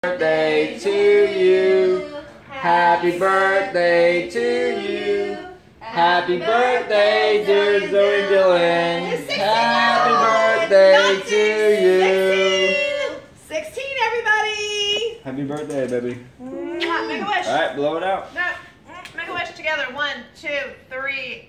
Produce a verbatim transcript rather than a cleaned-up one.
birthday to you. Happy birthday to you. Happy birthday, dear Zoe Dylan. Happy birthday to you. sixteen, everybody. Happy birthday, baby. Make a wish. All right, blow it out. No, make a wish together. One, two, three.